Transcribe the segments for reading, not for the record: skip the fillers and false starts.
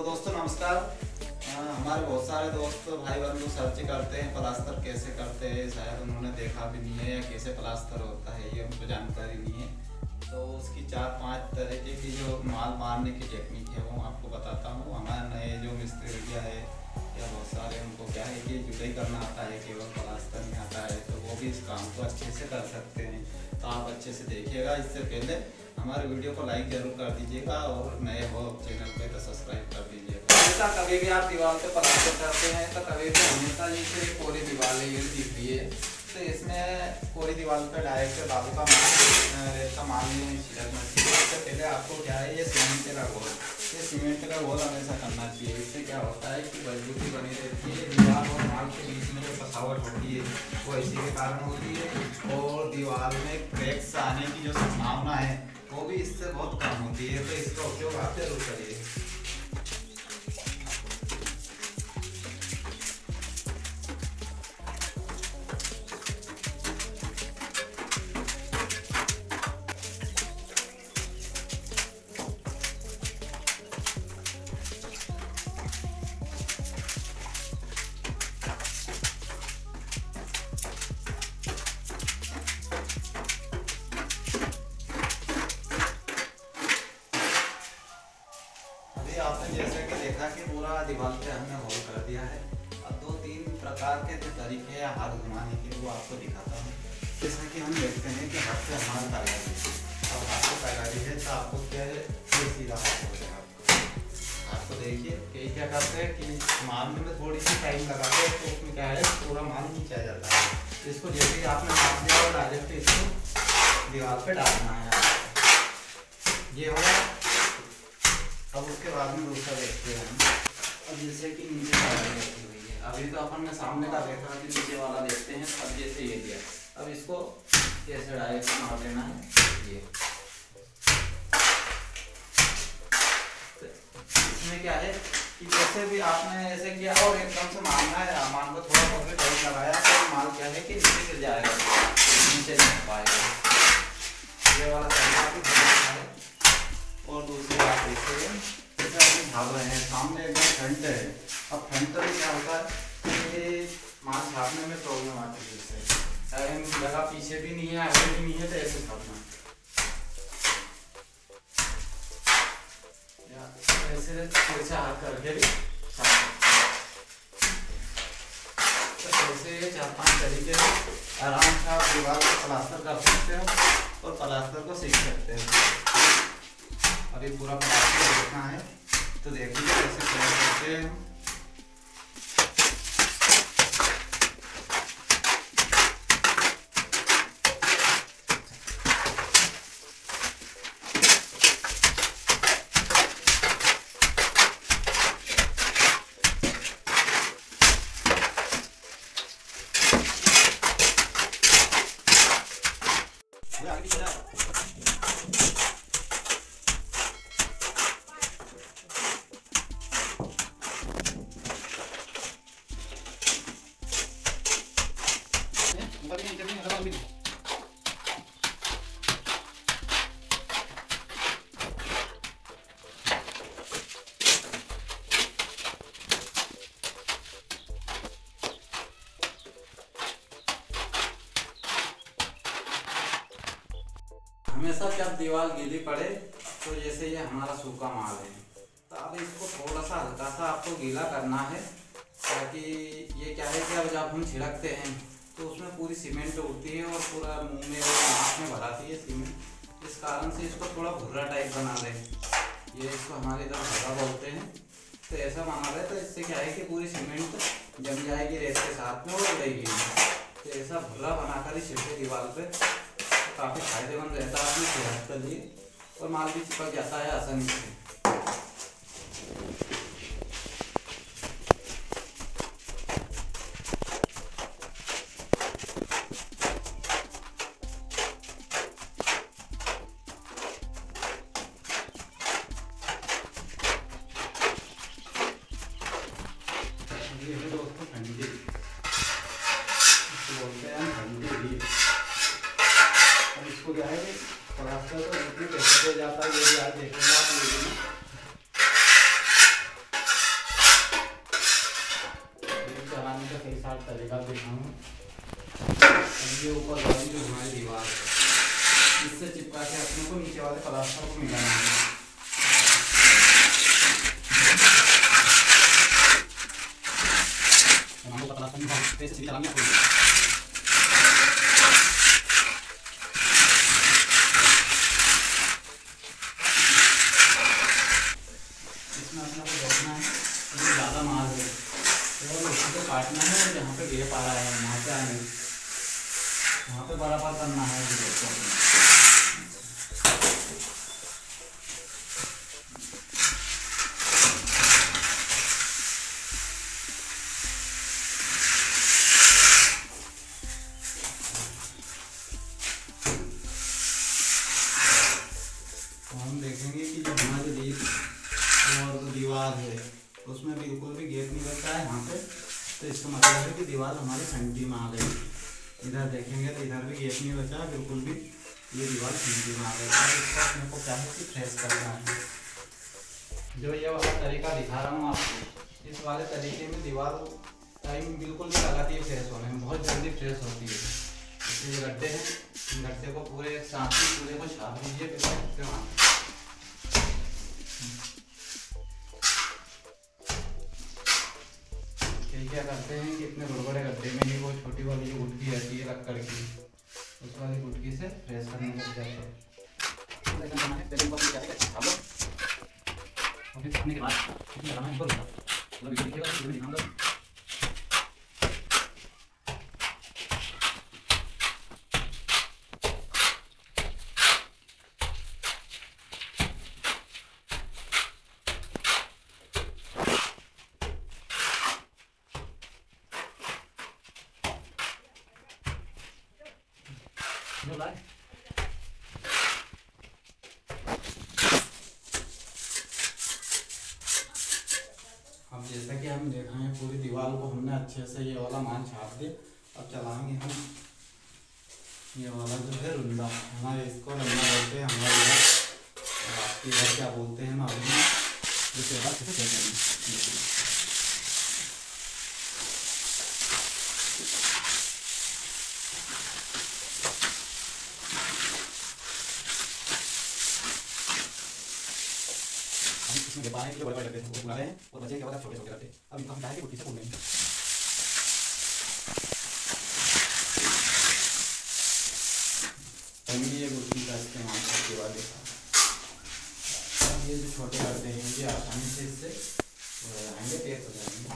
तो दोस्तों नमस्कार। हमारे बहुत सारे दोस्त भाई बंधु सर्च करते हैं प्लास्टर कैसे करते हैं, शायद उन्होंने देखा भी नहीं है या कैसे प्लास्टर होता है ये उनको जानकारी नहीं है। तो उसकी 4-5 तरीके की जो माल मारने की टेक्निक है वो आपको बताता हूँ। हमारे नए जो मिस्त्री भैया है या बहुत सारे उनको क्या है कि जुड़ाई करना आता है, केवल प्लास्टर नहीं आता है, तो वो भी इस काम को अच्छे से कर सकते हैं। तो आप अच्छे से देखिएगा। इससे पहले हमारे वीडियो को लाइक जरूर कर दीजिएगा और नए हो चैनल पे तो सब्सक्राइब कर दीजिएगा। हमेशा कभी भी आप दीवार पे प्लास्टर करते हैं तो कभी भी हमेशा जैसे कोरी दीवार ये दिख रही है तो इसमें कोरी दीवार पे डायरेक्ट बालू का माल रेत का माल नहीं छिड़कना चाहिए। इससे पहले आपको क्या है ये सीमेंट का घोल हमेशा करना चाहिए। इससे क्या होता है कि मजबूती बनी रहती है। दीवार और माल के बीच में जो फसावट होती है वो इसी के कारण होती है और दीवार में क्रैक्स आने की जो संभावना है वो भी इससे बहुत कम होती है। तो इसका उपयोग आप जरूर करिए। आपने जैसे कि देखा कि पूरा दीवार पे हमने होल कर दिया है। अब 2-3 प्रकार के जो तरीके हैं हाथ घुमाने के वो आपको दिखाता हूँ। जैसे कि हम देखते हैं कि हाथ से हमारा पैगारी है, अब हाथ को पैगारी है तो आपको क्या है ये सीधा हाथ हो जाएगा। हाथ को देखिए कि क्या करते हैं कि मारने में थोड़ी सी टाइम लगाते हैं तो उसमें क्या है पूरा माल नीचे आ जाता है। इसको जैसे ही आपने मार दिया और डायरेक्ट इसको दीवार पर डालना है। ये होगा। अब उसके बाद में दूसरा देखते हैं। अब जैसे कि नीचे वाला देखी हुई है, अभी तो अपन ने सामने का देखा कि नीचे वाला देखते हैं। अब जैसे ये दिया, अब इसको कैसे डायरेक्ट मार देना है ये। तो इसमें क्या है कि जैसे भी आपने ऐसे किया और एकदम से मारना है, मान को थोड़ा बहुत भी टाइम लगाया तो माल क्या है कि नीचे गिर जाएगा, नीचे नहीं पाएगा। ये वाला तरीका भी बहुत अच्छा है। और दूसरी बात देखते हैं जैसे अपने छाप रहे हैं सामने एकदम फ्रंट है। अब फ्रंट में क्या होता है कि माल छापने में प्रॉब्लम आती है। जैसे जगह पीछे भी नहीं है आगे भी नहीं है तो ऐसे छापना या ऐसे तिरछा हाथ करके भी छाप। तो ऐसे 4-5 तरीके से आराम से आप दीवार को प्लास्टर कर सकते हो और प्लास्टर को सीख सकते हैं। अभी पूरा प्लास्टर देखना है तो देखिए कैसे करते हैं। हमेशा जब दीवार गीली पड़े तो जैसे ये हमारा सूखा माल है तो अब इसको थोड़ा सा हल्का सा आपको गीला करना है ताकि ये क्या है कि अब जब हम छिड़कते हैं तो उसमें पूरी सीमेंट उड़ती है और पूरा मुंह में और नाक में भराती है सीमेंट। इस कारण से इसको थोड़ा भुर्रा टाइप बना दें। ये इसको हमारे इधर भुर्रा बोलते हैं। तो ऐसा बना रहे तो इससे क्या है कि पूरी सीमेंट जम जाएगी रेत के साथ में और उड़ेगी। तो ऐसा भुर्रा बनाकर ही छिड़के दीवार पे काफ़ी फायदेमंद रहता है अपने सेहत के लिए और माल भी चिपक जाता है आसानी से। ये है दोस्तों ठंडी, इसको बोलते हैं ठंडी। अब इसको क्या है प्लास्टर तो कैसे जाता है ये भी आज देखेंगे आप वीडियो में। तरीका दिखाऊँ। ये ऊपर वाली जो हमारी दीवार है, इससे चिपका के अपने को नीचे वाले प्लास्टर को मिलाना है। हमको प्लास्टर में इसमें अपने को देखना है कि ज़्यादा माल है तो उसी को काटना है, और जहाँ पे गैप आ रहा है वहाँ पे आने, वहाँ पे बराबर करना है। हम देखेंगे कि जो हमारी रीत और दीवार है उसमें बिल्कुल भी गैप नहीं बचता है यहाँ पे, तो इसका मतलब है कि दीवार हमारी सेंटी में आ गई। इधर देखेंगे तो इधर भी गैप नहीं बचा बिल्कुल भी, ये दीवार सेंटी में आ गई। तो इसको अपने को क्या है कि फ्रेश करना है। जो ये वाला तरीका दिखा रहा हूँ आपको, इस वाले तरीके में दीवार टाइम बिल्कुल भी लगाती है फ्रेश होने में, बहुत जल्दी फ्रेश होती है। इसलिए गड्ढे हैं, गड्ढे को पूरे साथ ही पूरे को छाप दीजिए फिर वहाँ क्या करते हैं कि इतने बड़े बड़े गड्ढे में ही वो छोटी वाली जो गुटकी रहती है लक्कड़ की, उस वाली गुटकी से फ्रेश करने लग जाते हैं। अब जैसा कि हम देखा है पूरी दीवार को हमने अच्छे से ये वाला मान छाप दिया। अब चलाएंगे हम ये वाला जो है रुंदा, हमारे इसको रुंदा बोलते हैं हमारे इधर, आपके इधर क्या बोलते हैं मालूम नहीं। इसमें बाहर के बड़े बड़े करते हैं वो बुला रहे हैं, और बचे के बाद छोटे छोटे करते हैं। अब इनको हम डायरेक्ट गुटकी से खोल लेंगे। ये गुटकी का इस्तेमाल करके वाले ये जो छोटे करते हैं ये आसानी से इससे आएंगे पेट हो जाएंगे।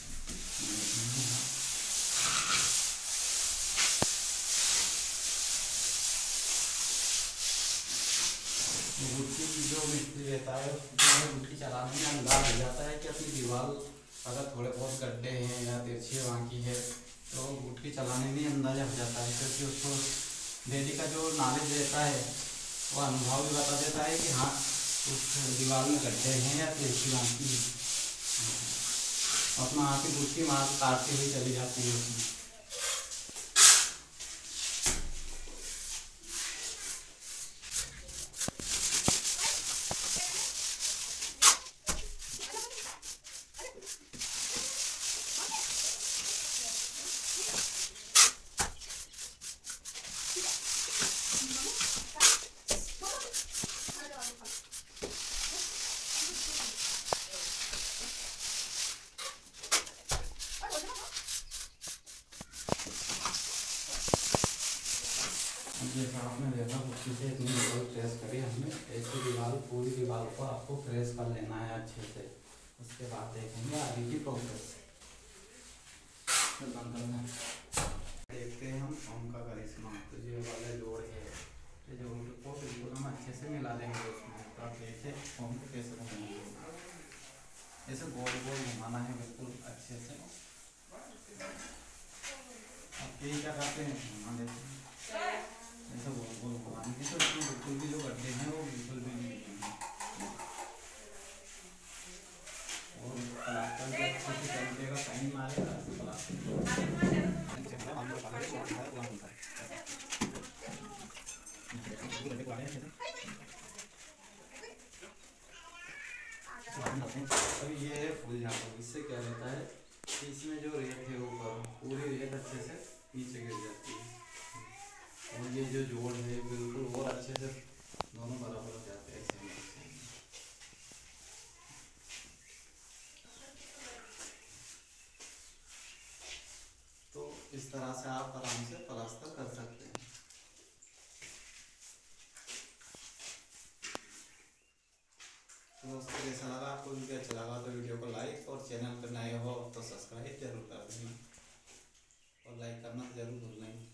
गुटकी जो मिस्त्री रहता है उसको गुटकी चलाने में अंदाज हो जाता है कि अपनी दीवार अगर थोड़े बहुत गड्ढे हैं या तिरछी वहाँ की है तो गुटकी चलाने में अंदाजा हो जाता है, क्योंकि उसको डेली का जो नॉलेज रहता है वो अनुभव भी बता देता है कि हाँ उस दीवार में गड्ढे हैं या तिरछी वहाँ की है। अपना आप ही गुटकी मार काटती हुई चली जाती है उसमें। जैसा आपने देखा गुटकी से इतनी दीवार फ्रेश करी हमने, ऐसी दीवार पूरी दीवार को आपको फ्रेश कर लेना है अच्छे से। उसके बाद देखेंगे आगे की प्रोसेस। देखते हैं हम फोम का करिश्मा। तो ये वाला जोड़ है, ये जोड़ को बिल्कुल हम अच्छे से मिला देंगे उसमें। तो आप देखिए फोम को कैसे बनाएंगे, ऐसे गोल गोल घुमाना है बिल्कुल अच्छे से। आप यही क्या करते हैं घुमा देते हैं ऐसा गोल गोल घुमाएंगे तो इसमें बिल्कुल भी जो गड्ढे हैं वो बिल्कुल भी नहीं दिखेंगे। और प्लास्टर जो अच्छे से तरीके का साइन मारेगा अभी ये है फूल झाड़ू। इससे क्या रहता है इसमें जो रेत है ऊपर पूरी रेत अच्छे से नीचे गिर जाती है, और ये जो जोड़ है बिल्कुल और अच्छे से दोनों बराबर हो जाते हैं सेम सेम। तो इस तरह से आप आराम से प्लास्टर कर सकते हैं। तो दोस्तों कैसा लगा आपको, वीडियो अच्छा लगा तो वीडियो को लाइक, और चैनल पर नए हो तो सब्सक्राइब जरूर कर देना, और लाइक करना जरूर भूलना।